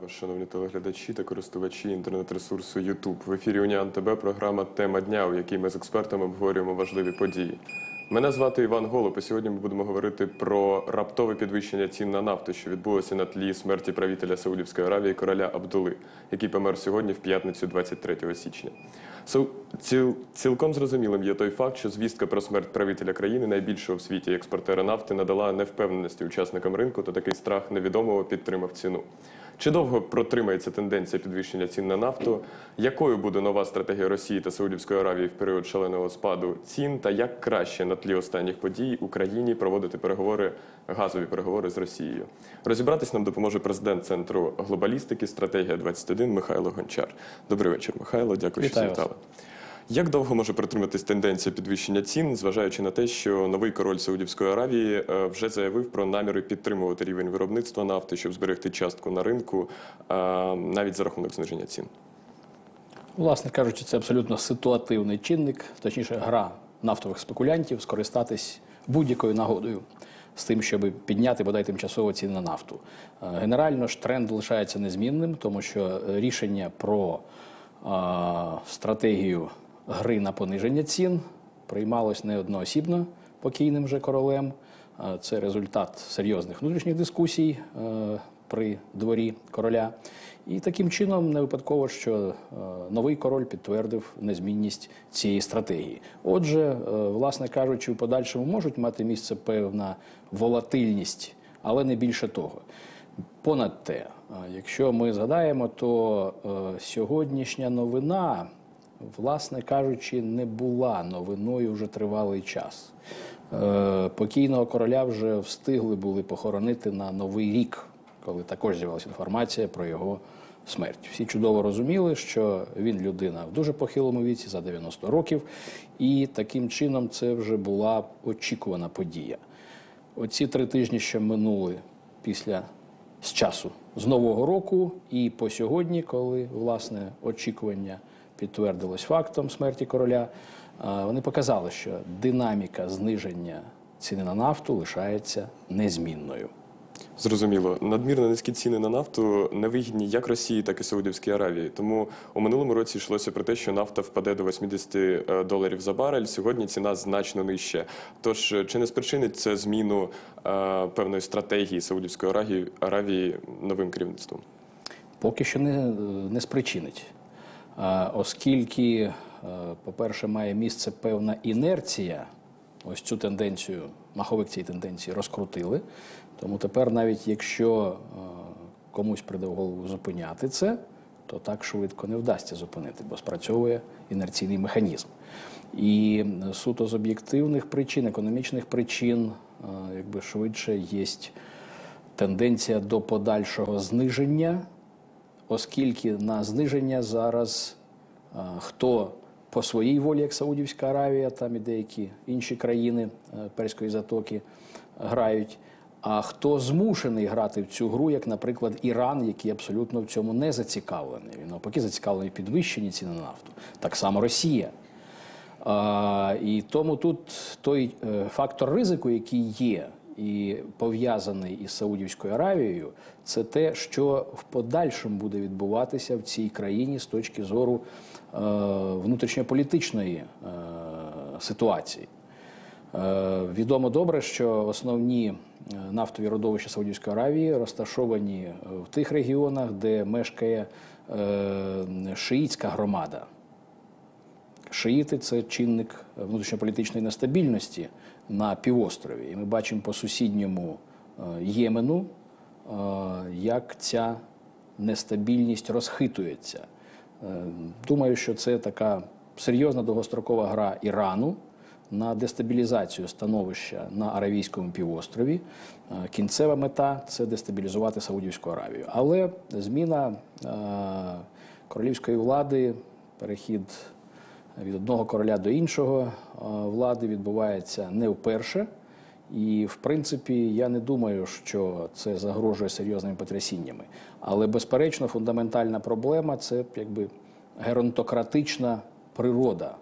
вас, шановні телеглядачі та користувачі інтернет-ресурсу YouTube. В ефірі Уніан ТБ програма «Тема дня», у якій ми з експертами обговорюємо важливі події. Мене звати Іван Голуб, і сьогодні ми будемо говорити про раптове підвищення цін на нафту, що відбулося на тлі смерті правителя Саудівської Аравії короля Абдули, який помер сьогодні в п'ятницю 23 січня. Цілком зрозумілим є той факт, що звістка про смерть правителя країни, найбільшого в світі експортера нафти, надала невпевненості учасникам ринку, та такий страх невідомого підтримав ціну. Чи довго протримається тенденція підвищення цін на нафту? Якою буде нова стратегія Росії та Саудівської Аравії в період шаленого спаду цін? Та як краще на тлі останніх подій Україні проводити газові переговори з Росією? Розібратись нам допоможе президент Центру глобалістики «Стратегія-21» Михайло Гончар. Добрий вечір, Михайло. Дякую, що завітали. Як довго може протриматись тенденція підвищення цін, зважаючи на те, що новий король Саудівської Аравії вже заявив про наміри підтримувати рівень виробництва нафти, щоб зберегти частку на ринку, навіть за рахунок зниження цін? Власне кажучи, це абсолютно ситуативний чинник, точніше гра нафтових спекулянтів скористатись будь-якою нагодою з тим, щоб підняти, бодай тимчасово ціни на нафту. Генерально ж тренд лишається незмінним, тому що рішення про стратегію гри на пониження цін приймалось не одноосібно покійним же королем. Це результат серйозних внутрішніх дискусій при дворі короля. І таким чином не випадково, що новий король підтвердив незмінність цієї стратегії. Отже, власне кажучи, в подальшому можуть мати місце певна волатильність, але не більше того. Понад те, якщо ми згадаємо, то сьогоднішня новина, власне кажучи, не була новиною вже тривалий час. Покійного короля вже встигли були похоронити на Новий рік, коли також з'явилася інформація про його смерть. Всі чудово розуміли, що він людина в дуже похилому віці, за 90 років, і таким чином це вже була очікувана подія. Оці 3 тижні, що минули з часу, з Нового року і по сьогодні, коли, власне, очікування підтвердилось фактом смерті короля, вони показали, що динаміка зниження ціни на нафту лишається незмінною. Зрозуміло. Надмірно низькі ціни на нафту невигідні як Росії, так і Саудівській Аравії. Тому у минулому році йшлося про те, що нафта впаде до $80 за барель. Сьогодні ціна значно нижча. Тож, чи не спричинить це зміну певної стратегії Саудівської Аравії новим керівництвом? Поки що не спричинить. Оскільки, по-перше, має місце певна інерція, ось цю тенденцію, маховик цієї тенденції розкрутили, тому тепер навіть якщо комусь прийде в голову зупиняти це, то так швидко не вдасться зупинити, бо спрацьовує інерційний механізм. І суто з об'єктивних причин, економічних причин, якби швидше є тенденція до подальшого зниження, оскільки на зниження зараз хто по своїй волі, як Саудівська Аравія, там і деякі інші країни Перської затоки грають, а хто змушений грати в цю гру, як, наприклад, Іран, який абсолютно в цьому не зацікавлений. Він навпаки зацікавлений в підвищенні ціни на нафту. Так само Росія. І тому тут той фактор ризику, який є і пов'язаний із Саудівською Аравією, це те, що в подальшому буде відбуватися в цій країні з точки зору внутрішньополітичної ситуації. Відомо добре, що основні нафтові родовища Саудівської Аравії розташовані в тих регіонах, де мешкає шиїтська громада. Шиїти – це чинник внутрішньополітичної нестабільності на півострові. І ми бачимо по сусідньому Ємену, як ця нестабільність розхитується. Думаю, що це така серйозна довгострокова гра Ірану на дестабілізацію становища на Аравійському півострові. Кінцева мета – це дестабілізувати Саудівську Аравію. Але зміна королівської влади, перехід від одного короля до іншого влади відбувається не вперше. І, в принципі, я не думаю, що це загрожує серйозними потрясіннями. Але, безперечно, фундаментальна проблема – це, якби, геронтократична природа,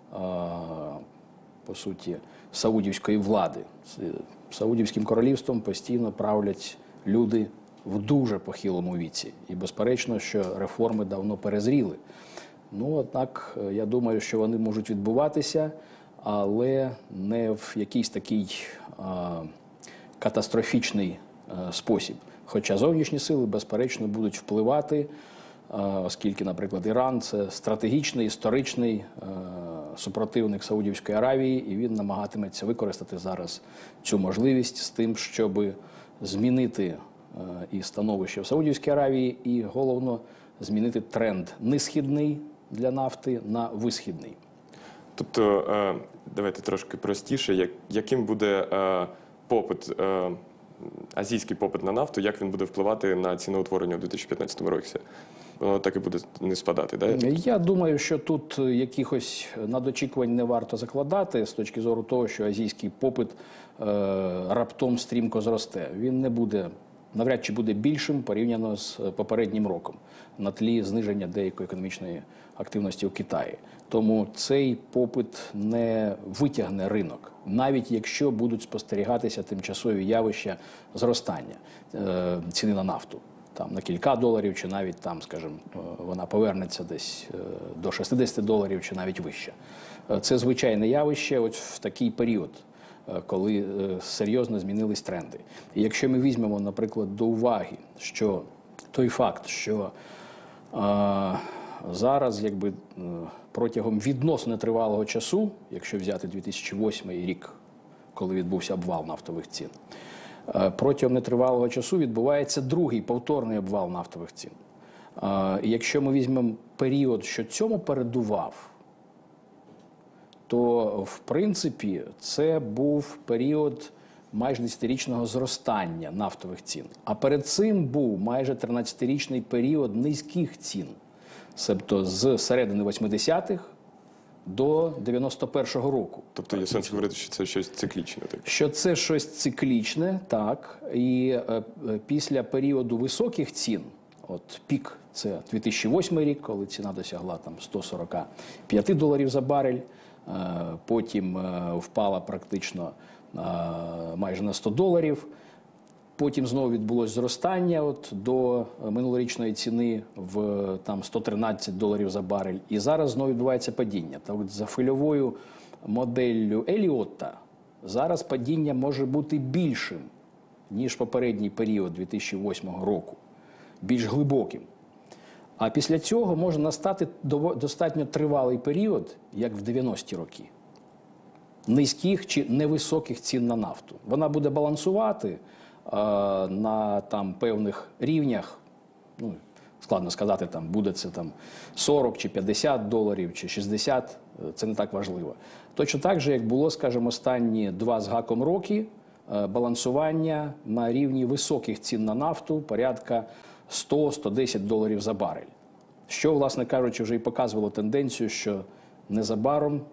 по суті, саудівської влади. Саудівським королівством постійно правлять люди в дуже похилому віці. І безперечно, що реформи давно перезріли. Ну, однак, я думаю, що вони можуть відбуватися, але не в якийсь такий катастрофічний спосіб. Хоча зовнішні сили, безперечно, будуть впливати, оскільки, наприклад, Іран – це стратегічний, історичний супротивник Саудівської Аравії, і він намагатиметься використати зараз цю можливість з тим, щоб змінити і становище в Саудівській Аравії, і, головно, змінити тренд несхідний для нафти на висхідний. Тобто, давайте трошки простіше, яким буде попит, азійський попит на нафту, як він буде впливати на ціноутворення у 2015 році? Воно так і буде не спадати, да? Я думаю, що тут якихось надочікувань не варто закладати з точки зору того, що азійський попит раптом стрімко зросте. Він не буде, навряд чи буде більшим порівняно з попереднім роком на тлі зниження деякої економічної активності у Китаї. Тому цей попит не витягне ринок, навіть якщо будуть спостерігатися тимчасові явища зростання ціни на нафту. Там на кілька доларів, чи навіть там, скажімо, вона повернеться десь до $60 чи навіть вище. Це звичайне явище от в такий період, коли серйозно змінились тренди. І якщо ми візьмемо, наприклад, до уваги, що той факт, що зараз якби протягом відносно нетривалого часу, якщо взяти 2008 рік, коли відбувся обвал нафтових цін, протягом нетривалого часу відбувається другий повторний обвал нафтових цін. І якщо ми візьмемо період, що цьому передував, то, в принципі, це був період майже 10-річного зростання нафтових цін. А перед цим був майже 13-річний період низьких цін. Себто з середини 80-х до 91-го року. Тобто є сенс говорити, що це щось циклічне? Так? Що це щось циклічне, так. І після періоду високих цін, от пік, це 2008 рік, коли ціна досягла там $145 за барель, потім впала практично майже на $100, потім знову відбулось зростання от до минулорічної ціни в там $113 за барель, і зараз знову відбувається падіння. Та от за хвильовою моделлю Еліотта зараз падіння може бути більшим, ніж попередній період 2008 року, більш глибоким. А після цього може настати достатньо тривалий період, як в 90-ті роки, низьких чи невисоких цін на нафту. Вона буде балансувати на там певних рівнях, ну, складно сказати, там буде це там 40 чи $50 чи 60, це не так важливо. Точно так же, як було, скажімо, останні 2 з гаком роки, балансування на рівні високих цін на нафту, порядка $100-110 за барель. Що, власне кажучи, вже і показувало тенденцію, що незабаром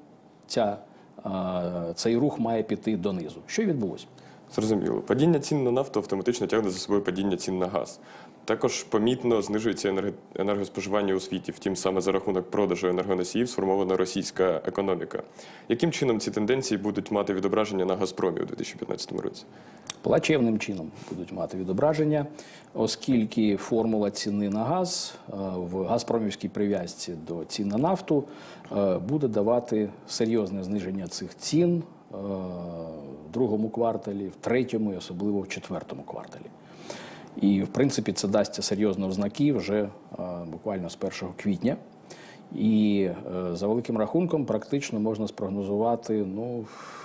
цей рух має піти донизу. Що й відбулося? Зрозуміло. Падіння цін на нафту автоматично тягне за собою падіння цін на газ. Також помітно знижується енергоспоживання у світі. Втім, саме за рахунок продажу енергоносіїв сформована російська економіка. Яким чином ці тенденції будуть мати відображення на «Газпромі» у 2015 році? Плачевним чином будуть мати відображення, оскільки формула ціни на газ в газпромівській прив'язці до цін на нафту буде давати серйозне зниження цих цін в другому кварталі, в третьому і особливо в четвертому кварталі. І, в принципі, це дасть серйозні ознаки вже буквально з 1 квітня. І за великим рахунком практично можна спрогнозувати, ну,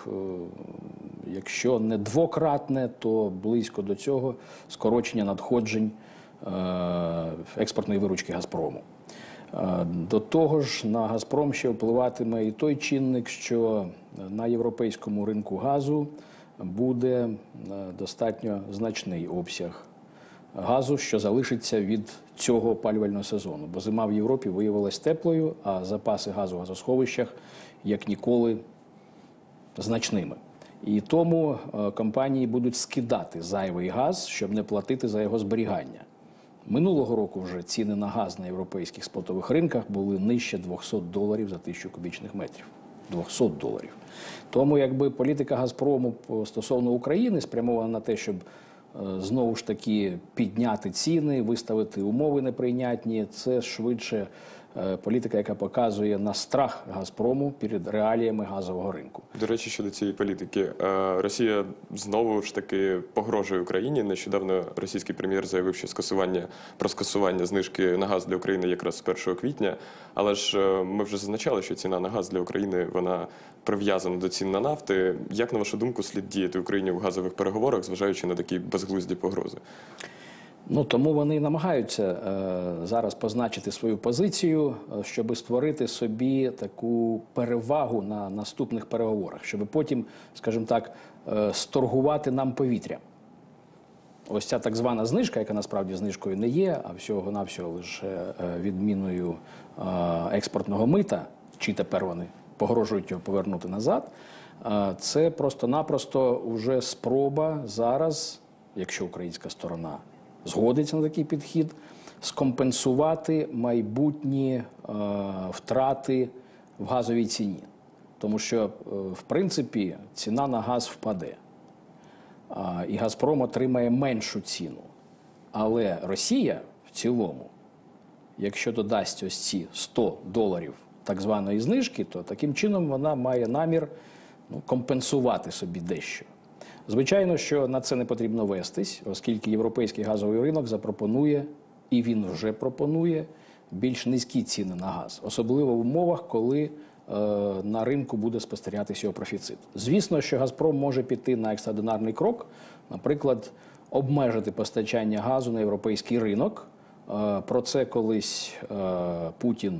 якщо не двократне, то близько до цього скорочення надходжень експортної виручки «Газпрому». До того ж, на «Газпром» ще впливатиме і той чинник, що на європейському ринку газу буде достатньо значний обсяг газу, що залишиться від цього опалювального сезону. Бо зима в Європі виявилась теплою, а запаси газу в газосховищах, як ніколи, значними. І тому компанії будуть скидати зайвий газ, щоб не платити за його зберігання. Минулого року вже ціни на газ на європейських спотових ринках були нижче $200 за 1000 кубічних метрів. $200. Тому якби політика «Газпрому» стосовно України спрямована на те, щоб знову ж таки підняти ціни, виставити умови неприйнятні. Це швидше політика, яка показує на страх «Газпрому» перед реаліями газового ринку. До речі, щодо цієї політики, Росія знову ж таки погрожує Україні. Нещодавно російський прем'єр заявив, що про скасування знижки на газ для України якраз з 1 квітня. Але ж ми вже зазначали, що ціна на газ для України, вона прив'язана до цін на нафти. Як, на вашу думку, слід діяти Україні в газових переговорах, зважаючи на такі безглузді погрози? Тому вони намагаються зараз позначити свою позицію, щоб створити собі таку перевагу на наступних переговорах, щоб потім, скажімо так, сторгувати нам повітря. Ось ця так звана знижка, яка насправді знижкою не є, а всього-навсього лише відміною експортного мита, чи тепер вони погрожують його повернути назад, це просто-напросто вже спроба зараз, якщо українська сторона згодиться на такий підхід, скомпенсувати майбутні втрати в газовій ціні. Тому що, в принципі, ціна на газ впаде. І «Газпром» отримає меншу ціну. Але Росія в цілому, якщо додасть ось ці $100 так званої знижки, то таким чином вона має намір компенсувати собі дещо. Звичайно, що на це не потрібно вестись, оскільки європейський газовий ринок запропонує, і він вже пропонує, більш низькі ціни на газ. Особливо в умовах, коли на ринку буде спостерігатися його профіцит. Звісно, що «Газпром» може піти на екстраординарний крок, наприклад, обмежити постачання газу на європейський ринок. Про це колись Путін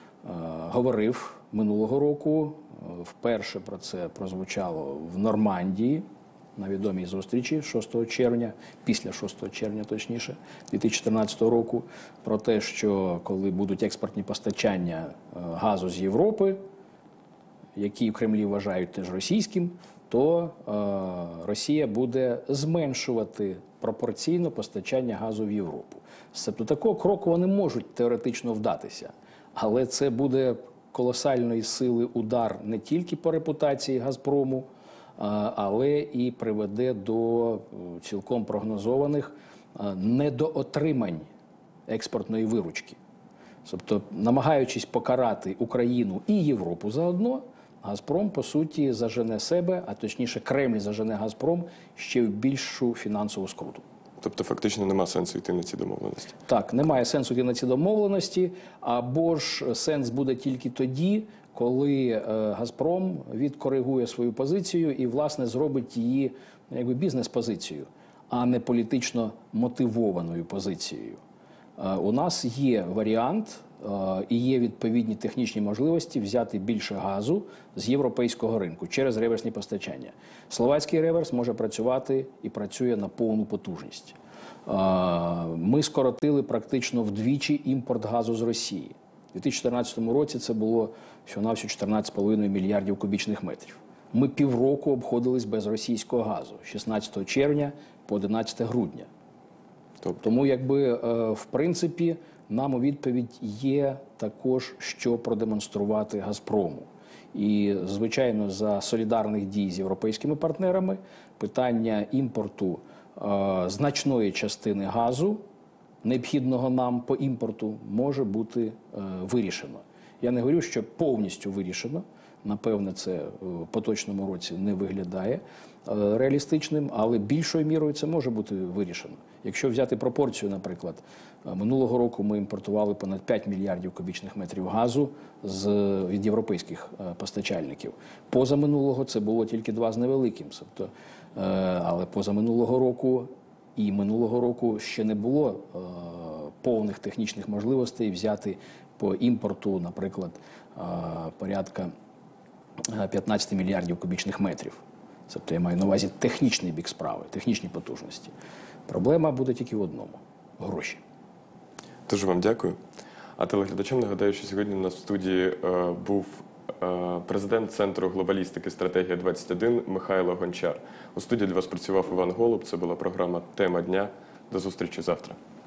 говорив минулого року. Вперше про це прозвучало в Нормандії, на відомій зустрічі 6 червня, після 6 червня, точніше, 2014 року, про те, що коли будуть експортні постачання газу з Європи, які в Кремлі вважають теж російським, то Росія буде зменшувати пропорційно постачання газу в Європу. Тобто такого кроку вони можуть теоретично вдатися, але це буде колосальної сили удар не тільки по репутації «Газпрому», але і приведе до цілком прогнозованих недоотримань експортної виручки. Тобто, намагаючись покарати Україну і Європу заодно, «Газпром», по суті, зажене себе, а точніше Кремль зажене «Газпром» ще в більшу фінансову скруту. Тобто, фактично, нема сенсу йти на ці домовленості? Так, немає сенсу йти на ці домовленості, або ж сенс буде тільки тоді, коли «Газпром» відкоригує свою позицію і, власне, зробить її бізнес-позицією, а не політично мотивованою позицією. У нас є варіант і є відповідні технічні можливості взяти більше газу з європейського ринку через реверсні постачання. Словацький реверс може працювати і працює на повну потужність. Ми скоротили практично вдвічі імпорт газу з Росії. У 2014 році це було всього-навсього 14,5 мільярдів кубічних метрів. Ми півроку обходились без російського газу, з 16 червня по 11 грудня. Тому, в принципі, нам у відповідь є також, що продемонструвати «Газпрому». І, звичайно, за солідарних дій з європейськими партнерами питання імпорту значної частини газу, необхідного нам по імпорту, може бути вирішено. Я не говорю, що повністю вирішено. Напевне, це в поточному році не виглядає реалістичним, але більшою мірою це може бути вирішено. Якщо взяти пропорцію, наприклад, минулого року ми імпортували понад 5 мільярдів кубічних метрів газу від європейських постачальників. Позаминулого це було тільки 2 з невеликим. Але позаминулого року і минулого року ще не було повних технічних можливостей взяти по імпорту, наприклад, порядка 15 мільярдів кубічних метрів. Тобто я маю на увазі технічний бік справи, технічні потужності. Проблема буде тільки в одному – гроші. Дуже вам дякую. А телеглядачам нагадаю, що сьогодні у нас в студії був президент Центру глобалістики «Стратегія-21» Михайло Гончар. У студії для вас працював Іван Голуб. Це була програма «Тема дня». До зустрічі завтра.